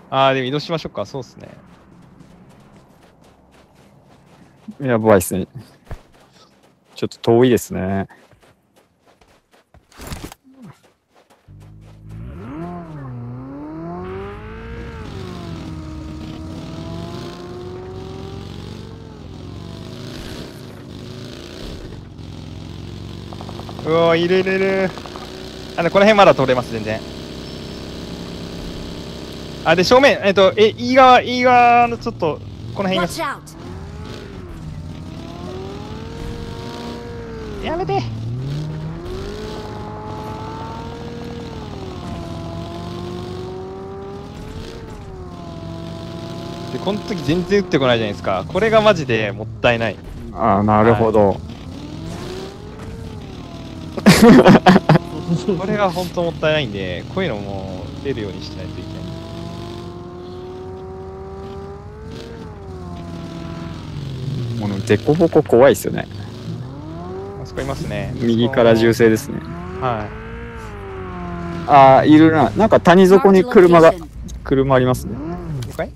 あー、でも移動しましょうか。そうっすね。 やばいっすね。ちょっと遠いですね。 うわー、いるいるいる。この辺まだ通れます、全然。あ、で、正面、右側のちょっと、この辺います。 Watch out! やめて。で、この時全然撃ってこないじゃないですか。これがマジでもったいない。 ああ、なるほど。 これが本当もったいないんで、こういうのも出るようにしないといけない。 もうデコボコ怖いですよね。 あそこいますね。 右から銃声ですね。 はああ、いるな。なんか谷底 Marked に a 車が、 location. 車ありますね。 い。了解。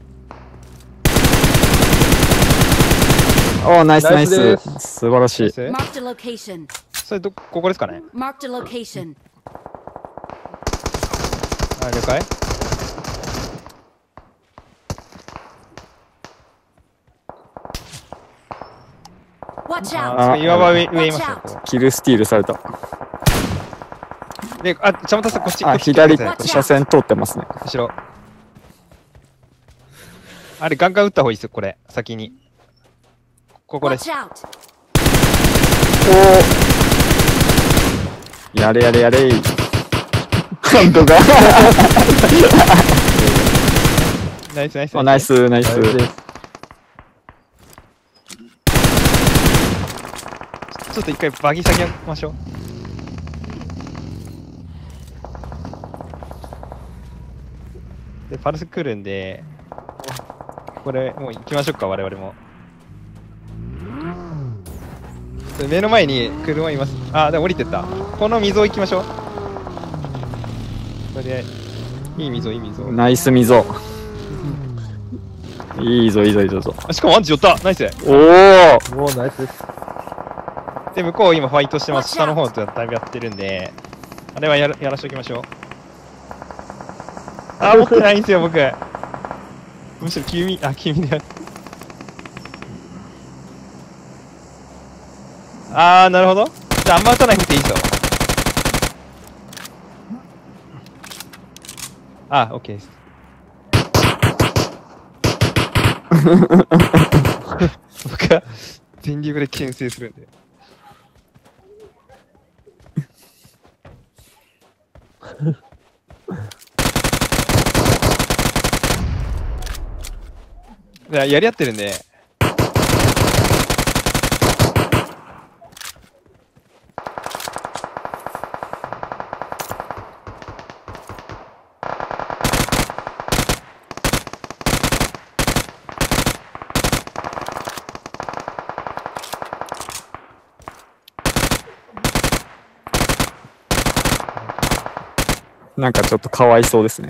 ああ、ナイスナイナイスでス。 す素晴らしい。 Marked a location. それここですかね。 Marked a location. あ、了解。 Watch あ、 out! 岩場上いますよ。こキルスティールされた。 うで、あ、ちゃまたさんこっち。 あ、 こっち左来てください車線通ってますね。 後ろ。あれ、ガンガン撃った方がいいですよ、これ。先に。ここです Watch。out! おお。やれやれやれい。本当か。 ナイスナイス。 あ、ナイ。スナイス。 ナイスです。 ちょっと一回バギー先やりましょう。で、パルス来るんで、これ、もう行きましょうか、我々も。で目の前に車います。あ、でも降りてった。この溝行きましょう。とりあえず、いい溝、いい溝。 ナイス溝。いいぞいいぞいいぞ。 あ、しかもアンチ寄った。ナイス。 おお。 もうナイスです。 で、向こう今ファイトしてます。下の方とだいぶやってるんで、あれはやらしておきましょう。あ、持ってないんですよ、僕。むしろ君でやる。あー、なるほど。じゃあ、あんま撃たないくていいですよ。あ、OK です。僕は全力で牽制するんで。やり合ってるんで。 なんかちょっとかわいそうですね。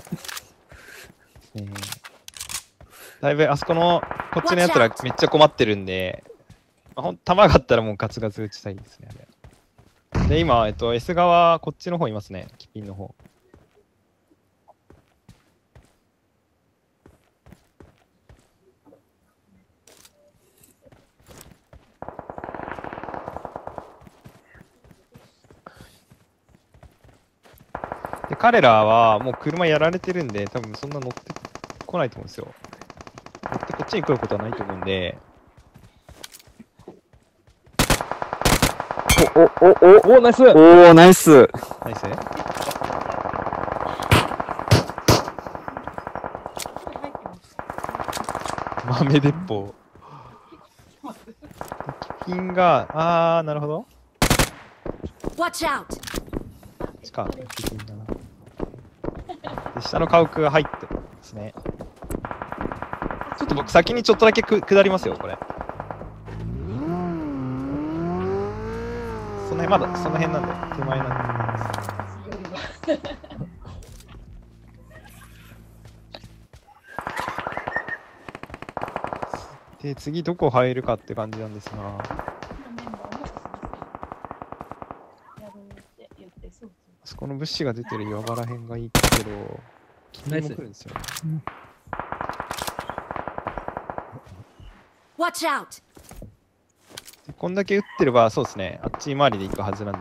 だいぶあそこのこっちのやつらめっちゃ困ってるんで、弾があったらもうガツガツ打ちたいですね。あれで、今、S 側、こっちの方いますね。キピンの方。で、彼らはもう車やられてるんで、多分そんな乗ってこないと思うんですよ。乗ってこっちに来ることはないと思うんで、 おナイス。 おお、ナイス。 ナイス。豆鉄砲。キピンが、なるほど。 Watch out! しか、キピンだな。で、下の家屋が入ってますね。ちょっと僕先にちょっとだけ下りますよ、これ。その辺まだ、その辺なんで、手前なんで。 で、次どこ入るかって感じなんですが、 メンバーもやるって言って、そうあそこの物資が出てる岩場らへんがいいけど、君も来るんですよね。 Watch out! でこんだけ撃ってれば、そうですね、あっち回りで行くはずなんで。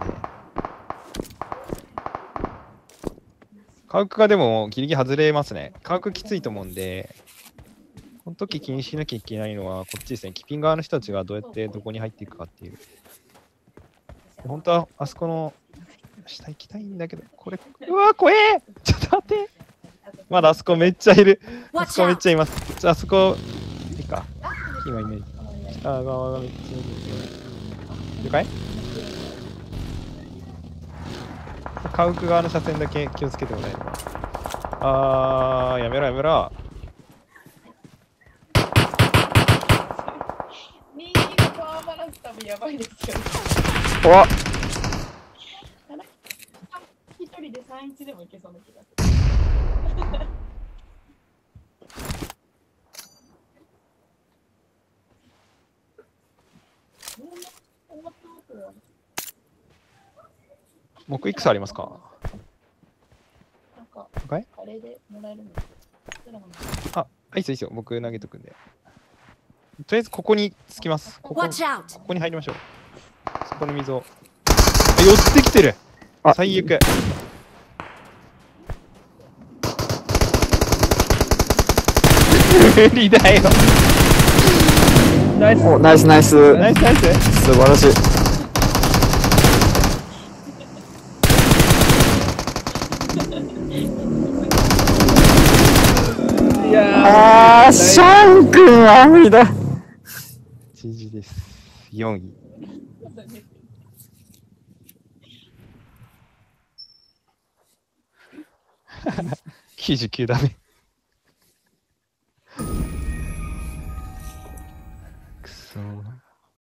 科学がでもギリギリ外れますね。科学きついと思うんで、この時気にしなきゃいけないのはこっちですね。キピン側の人たちがどうやってどこに入っていくかっていう。で本当はあそこの下行きたいんだけど、これ、うわ、怖えちょっと待って。まだあそこめっちゃいる。あそ Watch こめっ out! ちゃいます。あそこ、いいか。今イメージ。北側がめっちゃいるんで。了解？家屋側の車線だけ気をつけてもらえれば。やめろやめろ。 22がパワーバランス多分やばいですよ。 お一人で3-1でもいけそうな気がする。 木いくつありますか？ なんか、 了解？ カレーでもらえるの。 いいっすよいいっすよ。僕投げとくんで。とりあえずここに着きます。ここ Watch out! ここに入りましょう。そこの水を。寄ってきてる。 あ最悪。無理だよ。 ナイス。 おナイスナイス。 ナイスナイス。 素晴らしい。 いやシャン君は無理だ。 GG です。4位。99ダメ。